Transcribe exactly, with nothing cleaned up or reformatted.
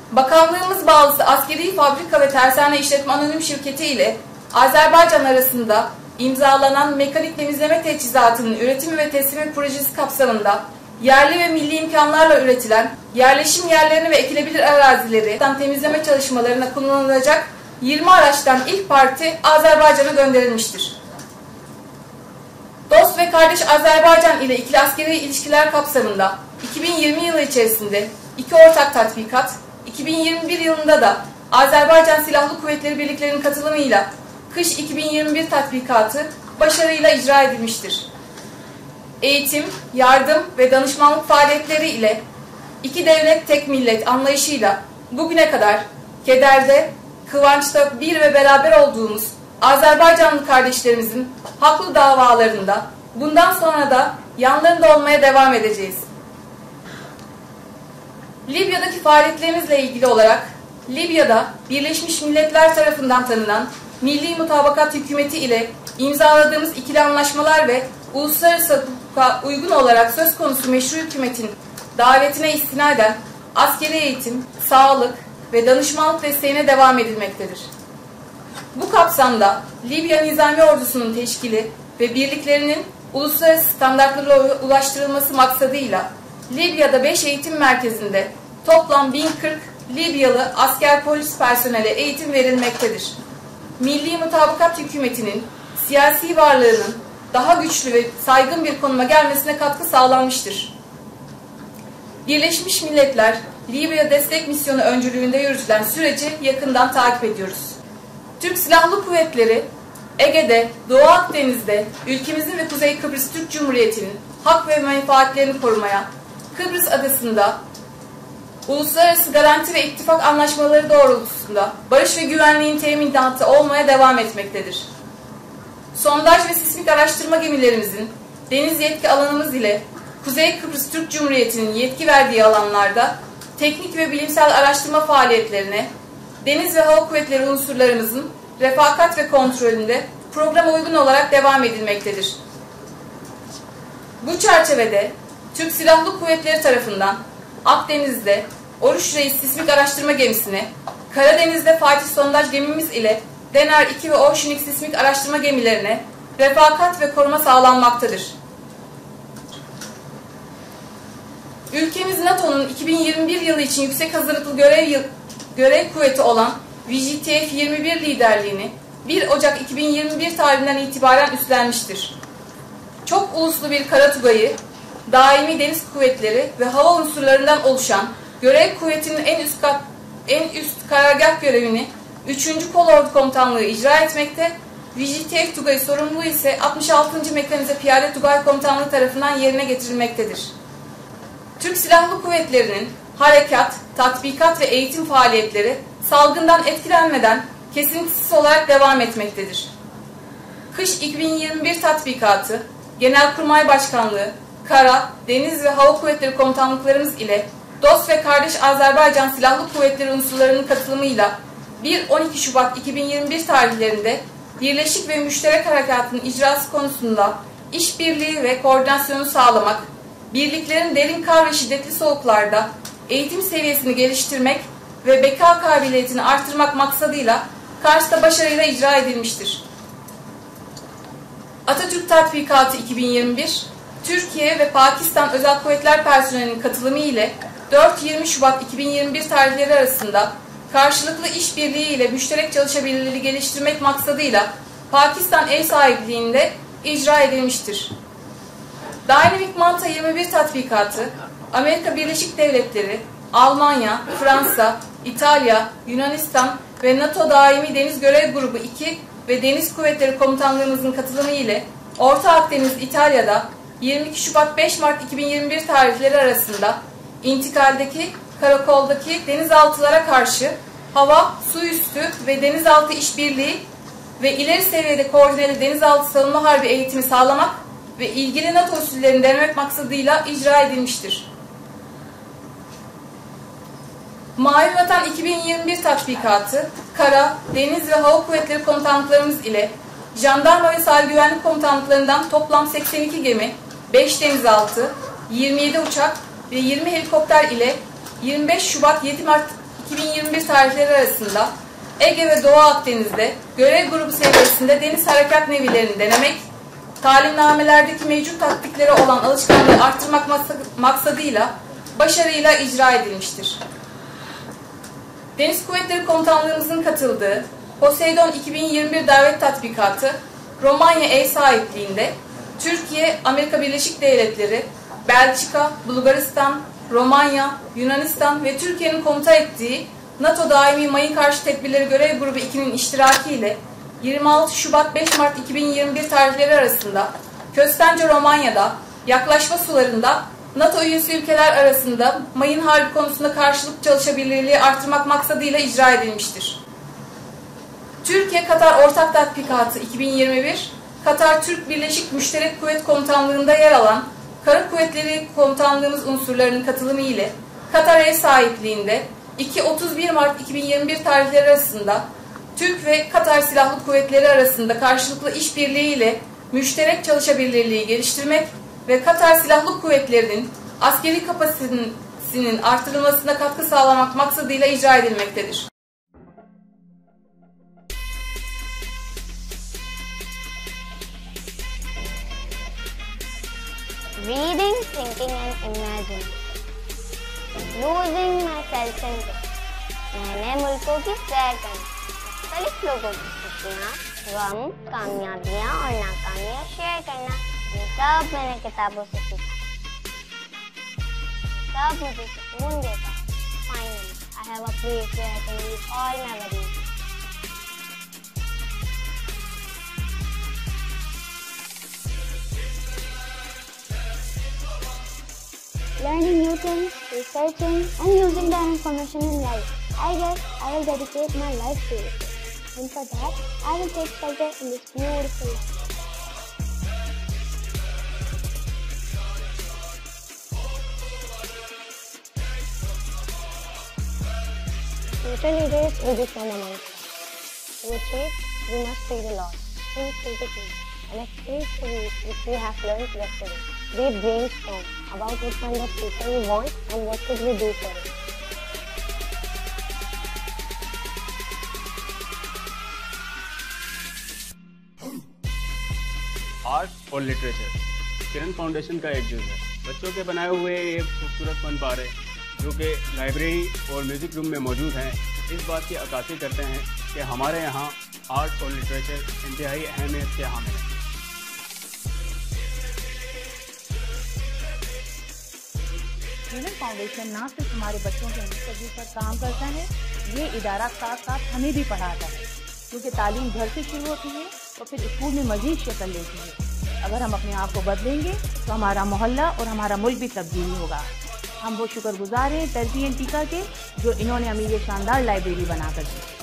Bakanlığımız bağlısı Askeri Fabrika ve Tersane İşletme Anonim Şirketi ile Azerbaycan arasında imzalanan mekanik temizleme teçhizatının üretimi ve teslimi projesi kapsamında yerli ve milli imkanlarla üretilen yerleşim yerlerini ve ekilebilir arazileri temizleme çalışmalarına kullanılacak yirmi araçtan ilk parti Azerbaycan'a gönderilmiştir. Dost ve kardeş Azerbaycan ile ikili askeri ilişkiler kapsamında iki bin yirmi yılı içerisinde iki ortak tatbikat, iki bin yirmi bir yılında da Azerbaycan Silahlı Kuvvetleri birliklerinin katılımıyla Kış iki bin yirmi bir tatbikatı başarıyla icra edilmiştir. Eğitim, yardım ve danışmanlık faaliyetleri ile iki devlet tek millet anlayışıyla bugüne kadar kederde, kıvançta bir ve beraber olduğumuz Azerbaycanlı kardeşlerimizin haklı davalarında bundan sonra da yanlarında olmaya devam edeceğiz. Libya'daki faaliyetlerimizle ilgili olarak Libya'da Birleşmiş Milletler tarafından tanınan Milli Mutabakat Hükümeti ile imzaladığımız ikili anlaşmalar ve uluslararası hukuka uygun olarak söz konusu meşru hükümetin davetine istinaden askeri eğitim, sağlık ve danışmanlık desteğine devam edilmektedir. Bu kapsamda Libya Nizami Ordusu'nun teşkili ve birliklerinin uluslararası standartlara ulaştırılması maksadıyla Libya'da beş eğitim merkezinde toplam bin kırk Libyalı asker polis personeli eğitim verilmektedir. Milli Mutabakat Hükümeti'nin siyasi varlığının daha güçlü ve saygın bir konuma gelmesine katkı sağlanmıştır. Birleşmiş Milletler, Libya Destek Misyonu öncülüğünde yürütülen süreci yakından takip ediyoruz. Türk Silahlı Kuvvetleri, Ege'de, Doğu Akdeniz'de ülkemizin ve Kuzey Kıbrıs Türk Cumhuriyeti'nin hak ve menfaatlerini korumaya, Kıbrıs Adası'nda uluslararası garanti ve ittifak anlaşmaları doğrultusunda barış ve güvenliğin teminatı olmaya devam etmektedir. Sondaj ve sismik araştırma gemilerimizin deniz yetki alanımız ile Kuzey Kıbrıs Türk Cumhuriyeti'nin yetki verdiği alanlarda teknik ve bilimsel araştırma faaliyetlerine, deniz ve hava kuvvetleri unsurlarımızın refakat ve kontrolünde programa uygun olarak devam edilmektedir. Bu çerçevede Türk Silahlı Kuvvetleri tarafından Akdeniz'de Oruç Reis Sismik Araştırma Gemisi'ne, Karadeniz'de Fatih Sondaj gemimiz ile Denar iki ve Ocean X Sismik Araştırma gemilerine refakat ve koruma sağlanmaktadır. Ülkemiz NATO'nun iki bin yirmi bir yılı için yüksek hazırlıklı görev, yıl, görev kuvveti olan V J T F yirmi bir liderliğini bir Ocak iki bin yirmi bir tarihinden itibaren üstlenmiştir. Çok uluslu bir kara tugayı, daimi deniz kuvvetleri ve hava unsurlarından oluşan görev kuvvetinin en üst, kat, en üst karargah görevini üçüncü Kolordu Komutanlığı icra etmekte, V J T F Tugayı sorumluluğu ise altmış altıncı Mekanize Piyade Tugay Komutanlığı tarafından yerine getirilmektedir. Türk Silahlı Kuvvetleri'nin harekat, tatbikat ve eğitim faaliyetleri salgından etkilenmeden kesintisiz olarak devam etmektedir. Kış iki bin yirmi bir tatbikatı, Genelkurmay Başkanlığı, Kara, Deniz ve Hava Kuvvetleri Komutanlıklarımız ile dost ve kardeş Azerbaycan Silahlı Kuvvetleri unsurlarının katılımıyla bir on iki Şubat iki bin yirmi bir tarihlerinde birleşik ve müşterek harekatın icrası konusunda işbirliği ve koordinasyonu sağlamak, birliklerin derin kar ve şiddetli soğuklarda eğitim seviyesini geliştirmek ve beka kabiliyetini artırmak maksadıyla Kars'ta başarıyla icra edilmiştir. Atatürk Tatbikatı iki bin yirmi bir, Türkiye ve Pakistan Özel Kuvvetler personelinin katılımı ile dört yirmi Şubat iki bin yirmi bir tarihleri arasında karşılıklı işbirliği ile müşterek çalışabilirliği geliştirmek maksadıyla Pakistan ev sahipliğinde icra edilmiştir. Dynamic Manta yirmi bir tatbikatı, Amerika Birleşik Devletleri, Almanya, Fransa, İtalya, Yunanistan ve NATO Daimi Deniz Görev Grubu iki ve Deniz Kuvvetleri Komutanlığımızın katılımı ile Orta Akdeniz İtalya'da yirmi iki Şubat beş Mart iki bin yirmi bir tarihleri arasında intikaldeki, karakoldaki denizaltılara karşı hava, su üstü ve denizaltı işbirliği ve ileri seviyede koordineli denizaltı savunma harbi eğitimi sağlamak ve ilgili NATO usullerini denemek maksadıyla icra edilmiştir. Mavi Vatan iki bin yirmi bir tatbikatı, Kara, Deniz ve Hava Kuvvetleri Komutanlıklarımız ile Jandarma ve Sahil Güvenlik Komutanlıklarından toplam seksen iki gemi, beş denizaltı, yirmi yedi uçak ve yirmi helikopter ile yirmi beş Şubat yedi Mart iki bin yirmi bir tarihleri arasında Ege ve Doğu Akdeniz'de görev grubu seviyesinde deniz harekat nevilerini denemek, talimnamelerdeki mevcut taktikleri olan alışkanlığı arttırmak maksadıyla başarıyla icra edilmiştir. Deniz Kuvvetleri Komutanlığımızın katıldığı Poseidon iki bin yirmi bir davet tatbikatı Romanya ev sahipliğinde Türkiye, Amerika Birleşik Devletleri, Belçika, Bulgaristan, Romanya, Yunanistan ve Türkiye'nin komuta ettiği NATO Daimi Mayın Karşı Tedbirleri Görev Grubu iki'nin iştirakiyle yirmi altı Şubat beş Mart iki bin yirmi bir tarihleri arasında Köstence Romanya'da yaklaşma sularında NATO üyesi ülkeler arasında mayın harbi konusunda karşılıklı çalışabilirliği artırmak maksadıyla icra edilmiştir. Türkiye-Katar Ortak Tatbikatı iki bin yirmi bir, Katar-Türk Birleşik Müşterek Kuvvet Komutanlığı'nda yer alan Kara Kuvvetleri Komutanlığımız unsurlarının katılımı ile Katar ev sahipliğinde iki otuz bir Mart iki bin yirmi bir tarihleri arasında Türk ve Katar Silahlı Kuvvetleri arasında karşılıklı işbirliği ile müşterek çalışabilirliği geliştirmek ve Katar Silahlı Kuvvetleri'nin askeri kapasitesinin artırılmasına katkı sağlamak maksadıyla icra edilmektedir. Reading, thinking and imagining. Losing my self-interest. नए नए मुल्कों की सैर करना, मुख्तलिफ लोगों की खुशियाँ, गम, कामयाबियाँ और नाकामियाँ शेयर करना, ये सब मैंने किताबों से सीखा। सब मुझे सुकून देता है। Finally, I have a place where I can leave all my worries. Learning new things, researching and using that information in life. I guess I will dedicate my life to it. And for that, I will take pleasure in this beautiful life. Future leaders will be from amongst us. To achieve, we must free the lost, think critically, and experience the ways which we have learned yesterday. We brainstorm about what kind of future we want and what should we do for it. Art और literature Kiran foundation का एक जुज है। बच्चों के बनाए हुए ये खूबसूरत फन पारे जो कि लाइब्रेरी और म्यूज़िक रूम में मौजूद हैं, इस बात की अक्कासी करते हैं कि हमारे यहाँ आर्ट और लिटरेचर इंतहाई अहमियत के हामिल हैं। किरण फाउंडेशन ना सिर्फ हमारे बच्चों के मुस्तकबिल पर काम करता है, ये इदारा साथ साथ हमें भी पढ़ाता है, क्योंकि तालीम घर से शुरू होती है तो फिर स्कूल में मजीद शक्ल लेती है। अगर हम अपने आप को बदलेंगे तो हमारा मोहल्ला और हमारा मुल्क भी तब्दील होगा। हम वो शुक्रगुजार हैं टर्की एंड टीका के, जो इन्होंने हमें ये शानदार लाइब्रेरी बना कर दी।